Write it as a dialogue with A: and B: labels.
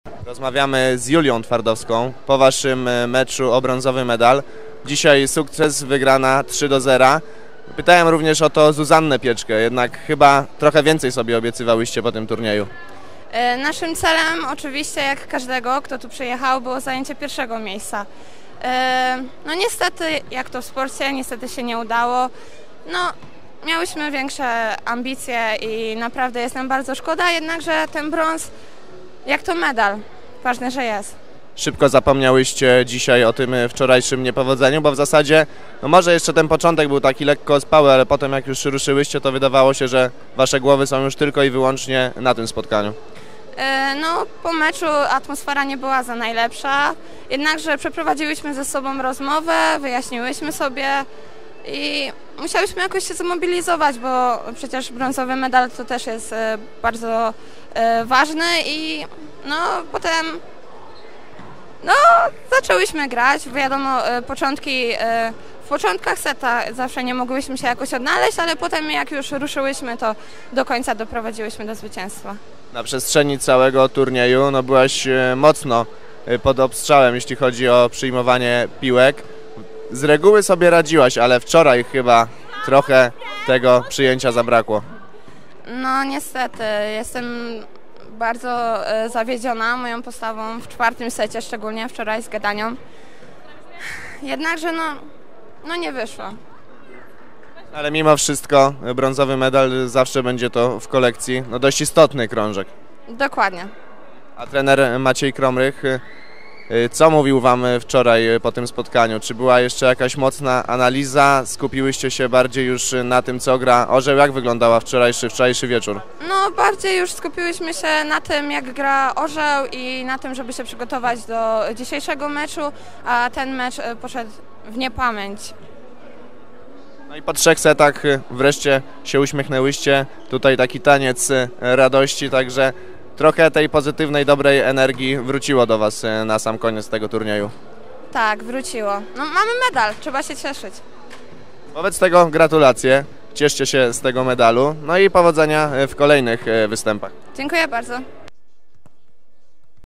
A: Rozmawiamy z Julią Twardowską po waszym meczu o brązowy medal. Dzisiaj sukces, wygrana 3-0. Pytałem również o to Zuzannę Pieczkę, jednak chyba trochę więcej sobie obiecywałyście po tym turnieju.
B: Naszym celem oczywiście, jak każdego, kto tu przyjechał, było zajęcie pierwszego miejsca. No niestety, jak to w sporcie, niestety się nie udało. No, miałyśmy większe ambicje i naprawdę jest nam bardzo szkoda, jednakże ten brąz, jak to medal, ważne, że jest.
A: Szybko zapomniałyście dzisiaj o tym wczorajszym niepowodzeniu, bo w zasadzie, no może jeszcze ten początek był taki lekko ospały, ale potem jak już ruszyłyście, to wydawało się, że wasze głowy są już tylko i wyłącznie na tym spotkaniu.
B: No, po meczu atmosfera nie była za najlepsza, jednakże przeprowadziłyśmy ze sobą rozmowę, wyjaśniłyśmy sobie i musiałyśmy jakoś się zmobilizować, bo przecież brązowy medal to też jest bardzo ważny i no potem zaczęłyśmy grać, wiadomo, w początkach seta zawsze nie mogłyśmy się jakoś odnaleźć, ale potem jak już ruszyłyśmy, to do końca doprowadziłyśmy do zwycięstwa.
A: Na przestrzeni całego turnieju no byłaś mocno pod obstrzałem, jeśli chodzi o przyjmowanie piłek. Z reguły sobie radziłaś, ale wczoraj chyba trochę tego przyjęcia zabrakło.
B: No niestety, jestem bardzo zawiedziona moją postawą w czwartym secie, szczególnie wczoraj z Gadanią. Jednakże no nie wyszło.
A: Ale mimo wszystko brązowy medal zawsze będzie to w kolekcji no dość istotny krążek.
B: Dokładnie.
A: A trener Maciej Kromrych, co mówił wam wczoraj po tym spotkaniu? Czy była jeszcze jakaś mocna analiza? Skupiłyście się bardziej już na tym, co gra Orzeł? Jak wyglądała wczorajszy wieczór?
B: No bardziej już skupiłyśmy się na tym, jak gra Orzeł i na tym, żeby się przygotować do dzisiejszego meczu, a ten mecz poszedł w niepamięć.
A: No i po 3 setach wreszcie się uśmiechnęłyście. Tutaj taki taniec radości, także trochę tej pozytywnej, dobrej energii wróciło do was na sam koniec tego turnieju.
B: Tak, wróciło. No mamy medal, trzeba się cieszyć.
A: Wobec tego gratulacje, cieszcie się z tego medalu, no i powodzenia w kolejnych występach.
B: Dziękuję bardzo.